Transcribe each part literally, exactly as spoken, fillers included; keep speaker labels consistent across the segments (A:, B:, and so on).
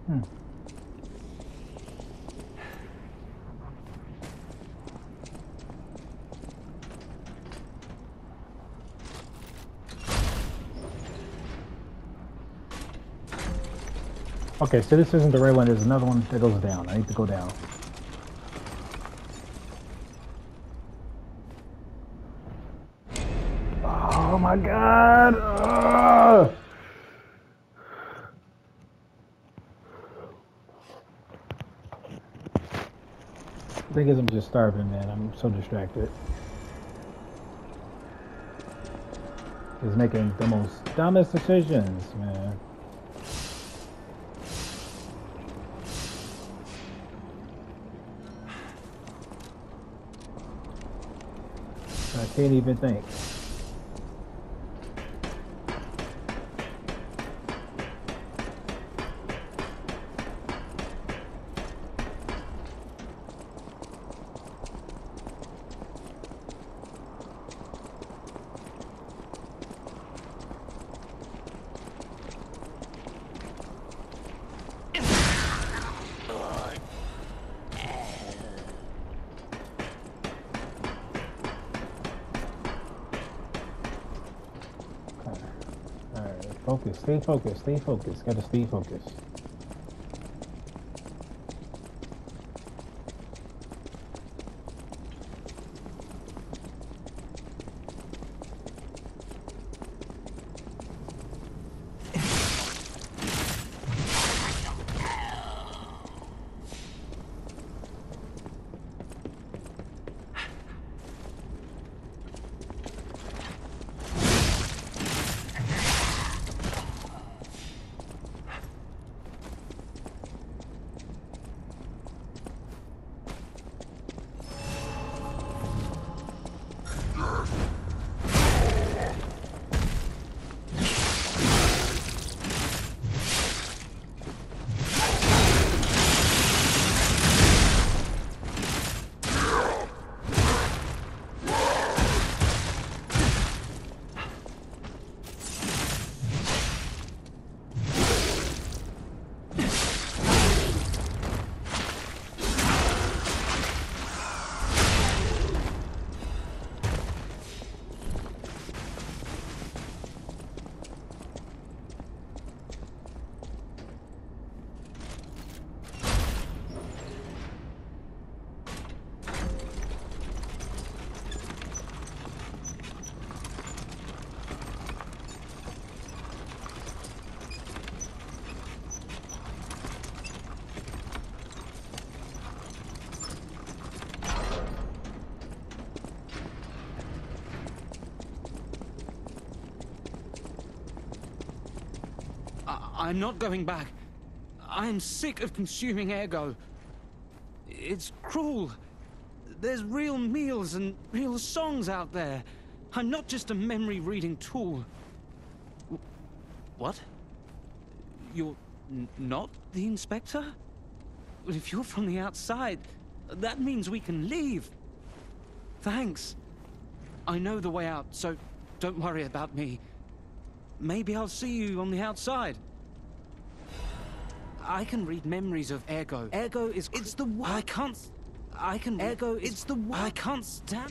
A: Hmm. Okay, so this isn't the right one. There's another one that goes down. I need to go down. Oh my god! Ugh. I think I'm just starving, man. I'm so distracted. He's making the most dumbest decisions, man. I can't even think. Focus, stay focused, stay focused. Gotta stay focused.
B: I'm not going back. I am sick of consuming ergo. It's cruel. There's real meals and real songs out there. I'm not just a memory-reading tool. What? You're n not the inspector? Well, if you're from the outside, that means we can leave. Thanks. I know the way out, so don't worry about me. Maybe I'll see you on the outside. I can read memories of ergo. Ergo is... It's the what? I can't... I can... Ergo is... It's the what? I can't stand...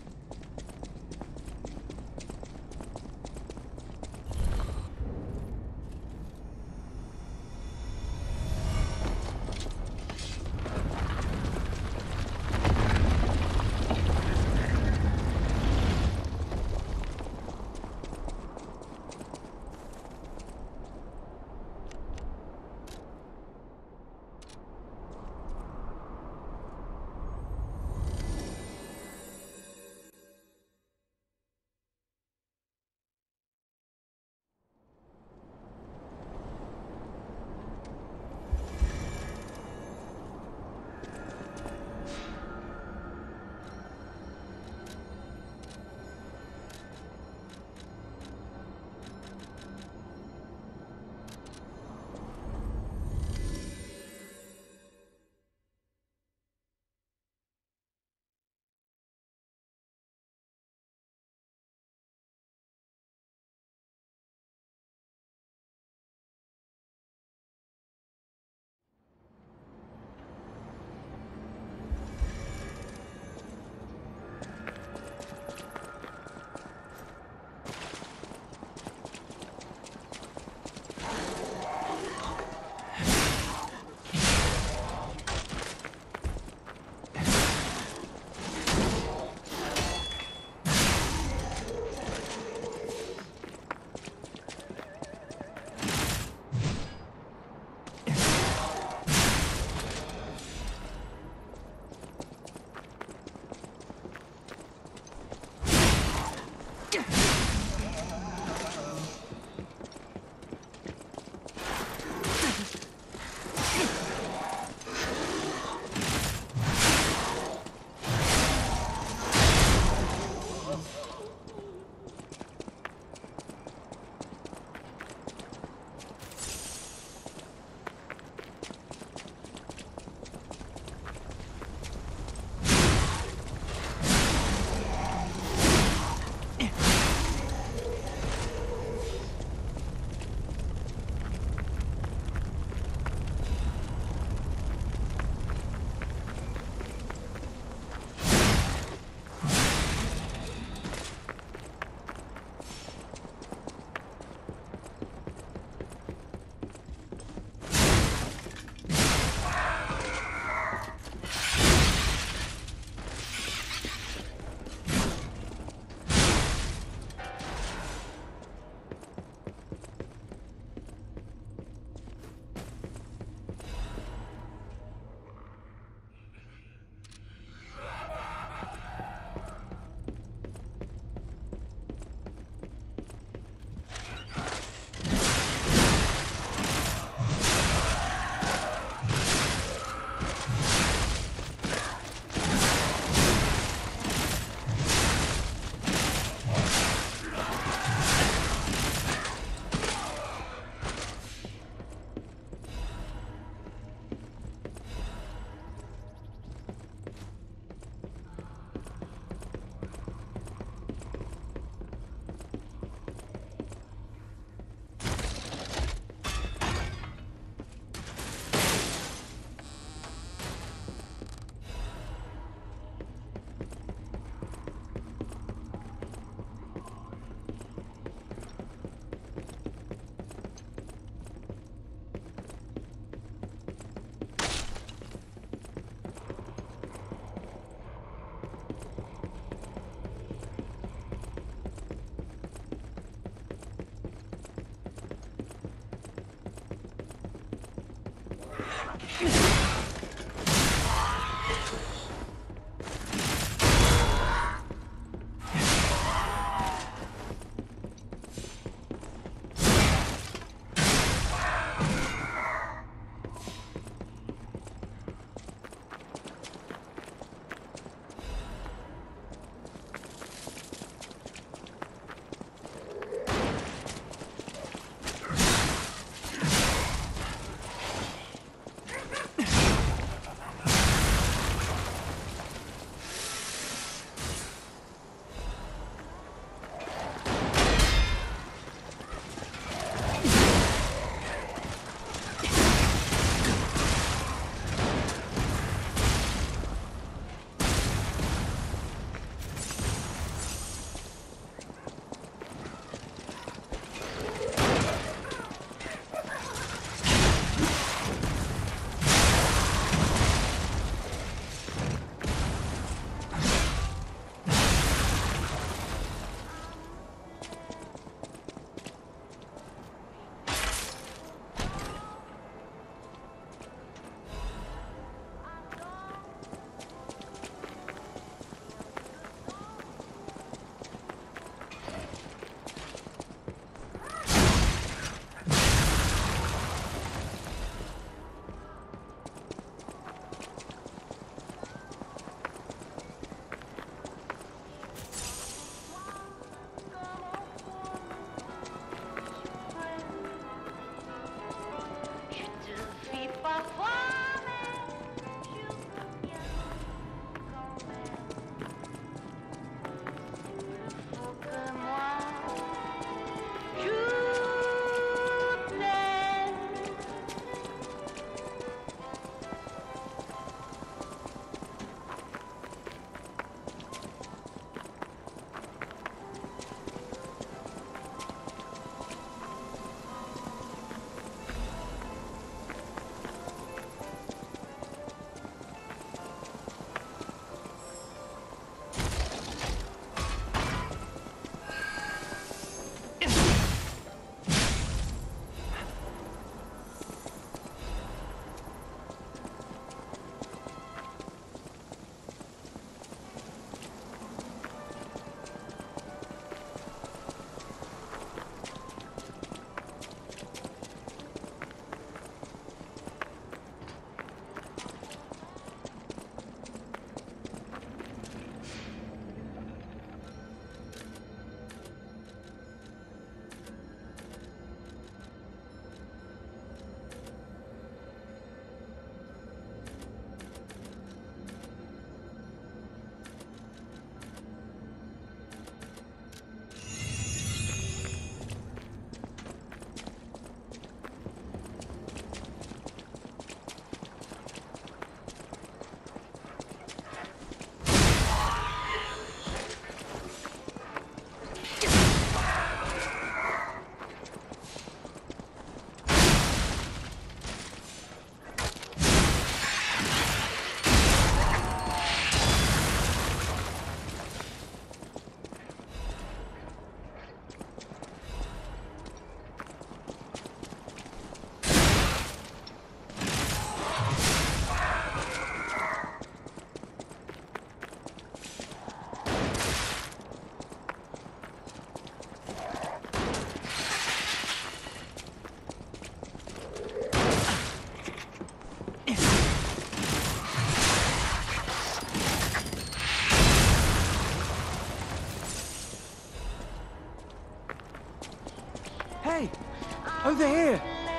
B: Hey! Over here!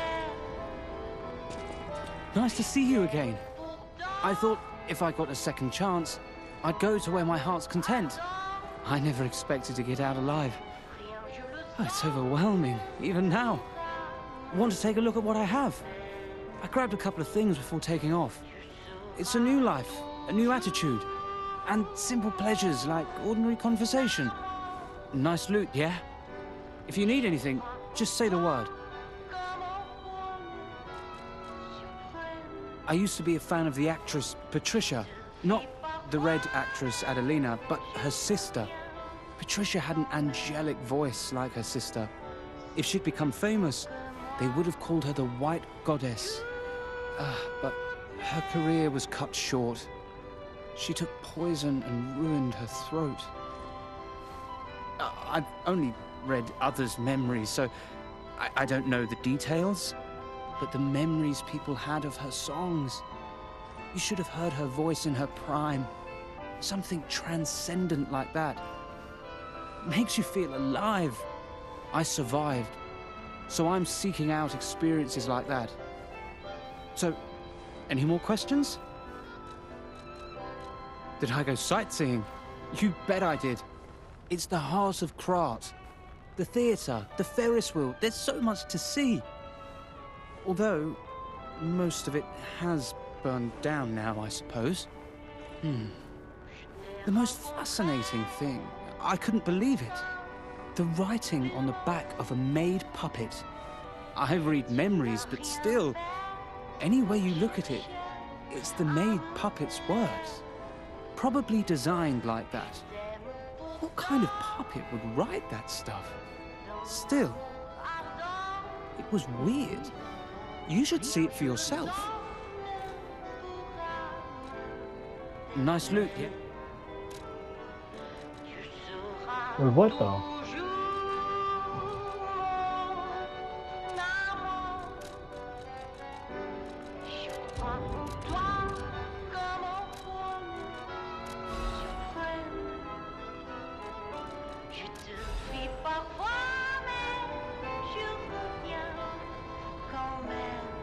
B: Nice to see you again. I thought if I got a second chance, I'd go to where my heart's content. I never expected to get out alive. Oh, it's overwhelming, even now. Want to take a look at what I have? I grabbed a couple of things before taking off. It's a new life, a new attitude, and simple pleasures like ordinary conversation. Nice loot, yeah? If you need anything, just say the word. I used to be a fan of the actress Patricia, not the red actress Adelina, but her sister. Patricia had an angelic voice like her sister. If she'd become famous, they would have called her the White Goddess. Uh, but her career was cut short. She took poison and ruined her throat. Uh, I've only read others' memories, so I, I don't know the details. But the memories people had of her songs. You should have heard her voice in her prime. Something transcendent like that. Makes you feel alive. I survived, so I'm seeking out experiences like that. So, any more questions? Did I go sightseeing? You bet I did. It's the heart of Krat. The theatre, the Ferris wheel, there's so much to see. Although, most of it has burned down now, I suppose. Hmm. The most fascinating thing, I couldn't believe it. The writing on the back of a made puppet. I read memories, but still, any way you look at it, it's the made puppet's words. Probably designed like that. What kind of puppet would write that stuff? Still, it was weird. You should see it for yourself. Nice loot, yeah?
A: With what though?